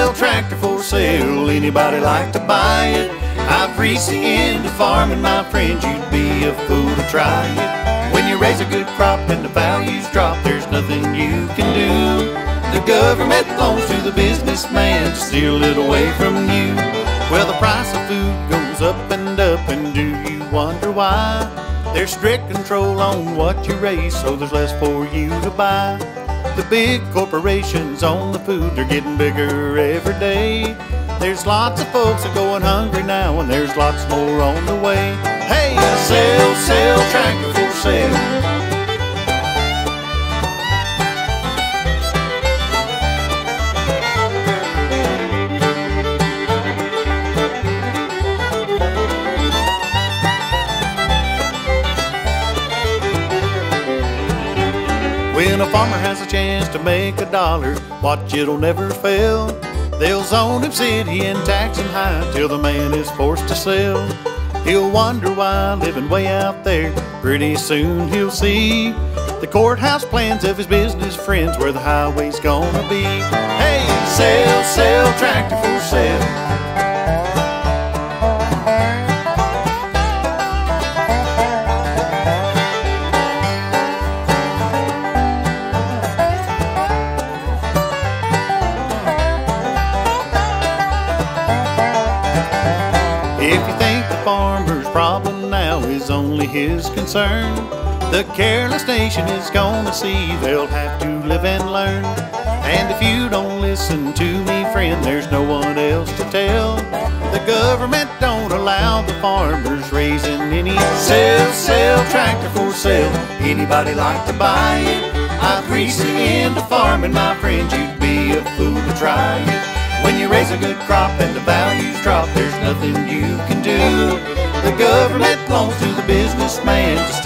sell tractor for sale. Anybody like to buy it? I've reached the end of farming, my friends. You'd be a fool to try it. When you raise a good crop and the values drop, there's nothing you can do. The government belongs to the businessman to steal it away from you. Well, the price of food goes up, and do you wonder why? There's strict control on what you raise, so there's less for you to buy. The big corporations own the food, they're getting bigger every day. There's lots of folks that are going hungry now, and there's lots more on the way. Hey, sell tractor for sale. When a farmer has a chance to make $1, watch, it'll never fail. They'll zone him city and tax him high till the man is forced to sell. He'll wonder why, living way out there, pretty soon he'll see the courthouse plans of his business friends where the highway's gonna be. Hey, sell tractor for sale. If you think the farmer's problem now is only his concern, the careless nation is gonna see they'll have to live and learn. And if you don't listen to me, friend, there's no one else to tell. The government don't allow the farmers raising any. Sell tractor for sale. Anybody like to buy it? I've reached the end of farming, my friend. You'd be a fool to try it. When you raise a good crop and the values drop, there's nothing you can do. The government belongs to the businessman to